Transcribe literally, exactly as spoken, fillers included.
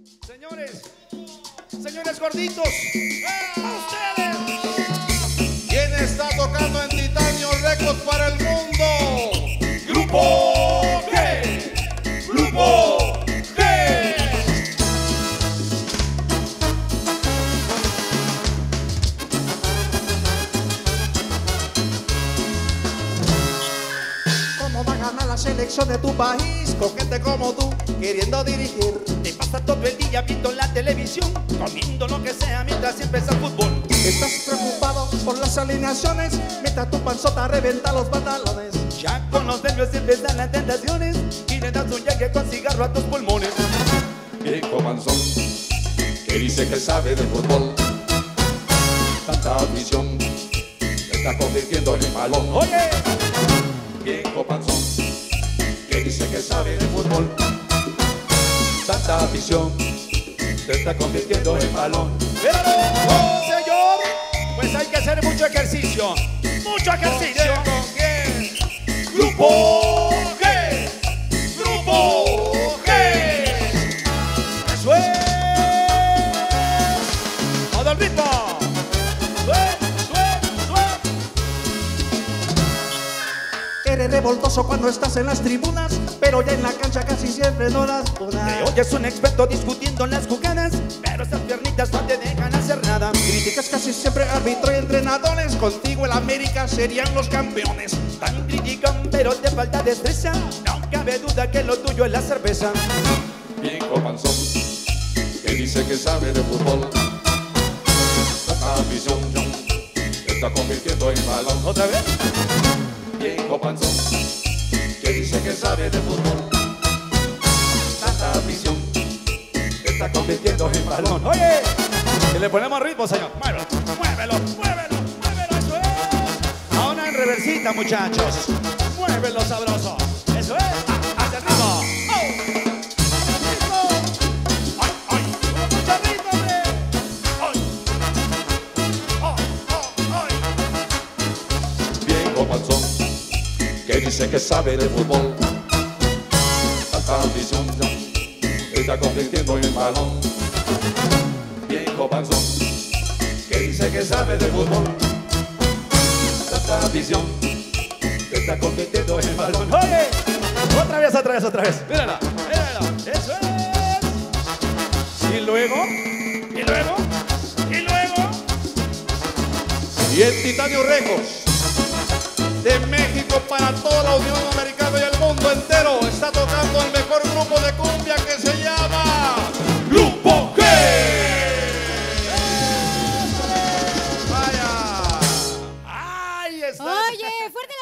Señores, señores gorditos, ¡a ustedes! ¿Quién está tocando en Titanio Records para el mundo? ¡Grupo G! ¡Grupo G! ¿Cómo va a ganar la selección de tu país con gente como tú queriendo dirigir? Te pasa todo el día viendo la televisión, comiendo lo que sea mientras empieza el fútbol. Estás preocupado por las alineaciones, mientras tu panzota reventa los pantalones. Ya con los nervios empiezan las tentaciones y le das un llegue con cigarro a tus pulmones. Viejo panzón, que dice que sabe de fútbol. Tanta afición, me está convirtiendo en balón. Oye, Viejo panzón, que dice que sabe de fútbol. Tanta afición, te está convirtiendo en balón. pero señor, pues hay que hacer mucho ejercicio, mucho ejercicio. Grupo G, Grupo G. Eso es. Todo el ritmo. Sue, sue, sue. Eres revoltoso cuando estás en las tribunas, pero ya en la cancha casi siempre no das una. Te oyes un experto discutiendo en las jugadas, pero esas piernitas no te dejan hacer nada. Criticas casi siempre árbitro y entrenadores, contigo el América serían los campeones. Tan critican, pero te falta destreza. No cabe duda que lo tuyo es la cerveza. Viejo panzón, que dice que sabe de fútbol. Tanta afición, te está convirtiendo en balón. ¿Otra vez? Viejo panzón, que dice que sabe de fútbol. Tanta afición, te está convirtiendo en balón. Oye, que le ponemos ritmo, señor. Muévelo, muévelo, muévelo, muévelo, eso es. Ahora en reversita, muchachos. Muévelo sabroso. Eso es. Hacia el ritmo. ¡Oh! ¡Ritmo! ¡Ay, ay! ¡Mucho ritmo, hombre! ¡Ay! ¡Oh, oh, ay! Viejo panzón, que dice que sabe de fútbol. Tanta afición, te está convirtiendo en balón. Viejo panzón, que dice que sabe de fútbol. Tanta afición, te está convirtiendo en balón. Oye, otra vez, otra vez, otra vez. Mírala, mírala. Eso es. Y luego, y luego, y luego. Y en Titanio Records, de México para toda la Unión Americana y el mundo entero, está tocando el mejor grupo de cumbia que se llama Grupo G. Vaya. Ahí está. Oye, fuerte